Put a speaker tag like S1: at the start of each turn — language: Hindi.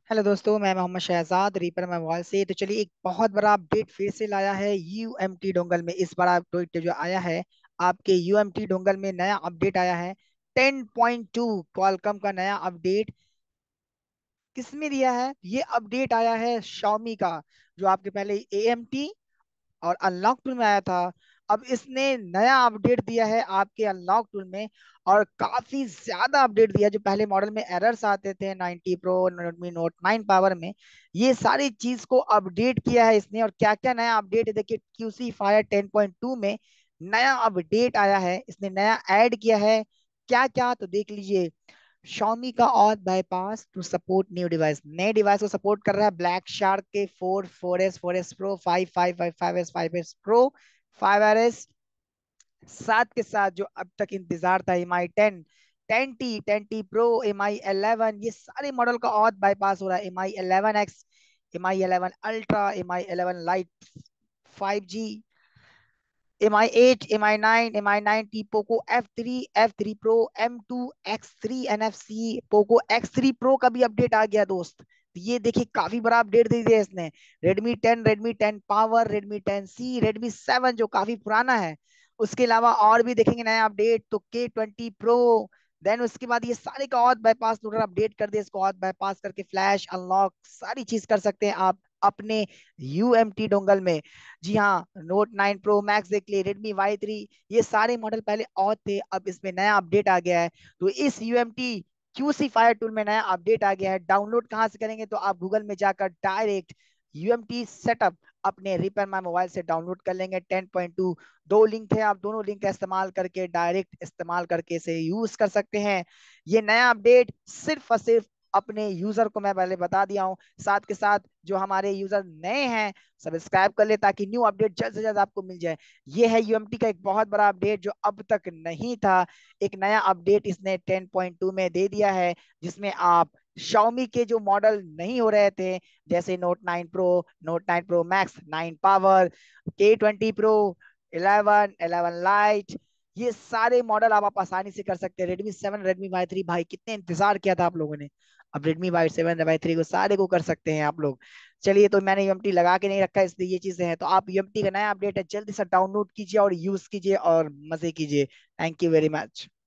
S1: हेलो दोस्तों, मैं मोहम्मद शहजाद रीपर मोबाइल से। तो चलिए, एक बहुत बड़ा अपडेट फिर से लाया है यूएमटी डोंगल में। इस बार अपडेट जो आया है आपके यूएमटी डोंगल में, नया अपडेट आया है 10.2। क्वालकॉम का नया अपडेट किसमें दिया है? ये अपडेट आया है Xiaomi का, जो आपके पहले एएमटी और अनलॉक टूल में आया था। अब इसने नया अपडेट दिया है आपके अनलॉक टूल में, और काफी ज्यादा अपडेट दिया। जो पहले मॉडल में एरर्स आते थे 90 प्रो, Redmi Note 9 पावर में, ये सारी चीज को अपडेट किया है इसने। और क्या क्या नया अपडेट है देखिए, QC Fire 10.2 में नया अपडेट आया है, इसने नया ऐड किया है। क्या क्या तो देख लीजिए। Xiaomi का auth bypass to support new device, नए डिवाइस को सपोर्ट कर रहा है। ब्लैक शार्क के 4S pro, 5 5S pro, 5RS, साथ के साथ जो अब तक इंतजार था MI 10, 10T प्रो, MI 11, ये सारे मॉडल का ऑथ बाईपास हो रहा है। MI 11X, MI 11 ultra, MI 11 lite 5G, MI 8, MI 9, MI 9T, Poco F3 pro, M2 X3 NFC, Poco X3 pro का भी अपडेट आ गया दोस्त। तो ये देखिए, काफी बड़ा अपडेट दे दिया इसने। Redmi 10 power, Redmi 10C, Redmi 7 जो काफी पुराना है। उसके अलावा और भी देखेंगे नया अपडेट तो K20 प्रो। देन उसके बाद ये सारे का ऑथ बाईपास थोड़ा अपडेट कर दिया, इसको ऑथ बाईपास करके फ्लैश अनलॉक सारी चीज कर सकते हैं आप अपने यूएमटी डोंगल में। जी हाँ, Note 9 Pro Max देख लिए, Redmi Y3, ये सारे मॉडल पहले और थे, अब इसमें नया अपडेट आ गया है। तो इस यूएमटी QC फायर टूल में नया अपडेट आ गया है। डाउनलोड कहाँ से करेंगे? तो आप गूगल में जाकर डायरेक्ट यूएमटी सेटअप अपने रिपेयर माई मोबाइल से डाउनलोड कर लेंगे 10.2। दो लिंक है, आप दोनों लिंक का इस्तेमाल करके डायरेक्ट इस्तेमाल करके इसे यूज कर सकते हैं। ये नया अपडेट सिर्फ और सिर्फ अपने यूजर को मैं पहले बता दिया हूँ। साथ के साथ जो हमारे यूजर नए हैं, सब्सक्राइब कर ले ताकि न्यू अपडेट जल्द से जल्द आपको मिल जाए। ये है यूएमटी का एक बहुत बड़ा अपडेट जो अब तक नहीं था। एक नया अपडेट इसने 10.2 में दे दिया है, जिसमें आप Xiaomi के जो मॉडल नहीं हो रहे थे, जैसे Note 9 Pro, Note 9 Pro Max 9 power, K20 pro, 11 lite, ये सारे मॉडल आप आसानी से कर सकते हैं। Redmi 7, Redmi Y3, भाई कितने इंतजार किया था आप लोगों ने। अब Redmi Y7, Y3 को सारे को कर सकते हैं आप लोग। चलिए, तो मैंने यूएमटी लगा के नहीं रखा है, इसलिए ये चीजें हैं। तो आप यूएमटी का नया अपडेट है, जल्दी से डाउनलोड कीजिए और यूज कीजिए और मजे कीजिए। Thank you very much.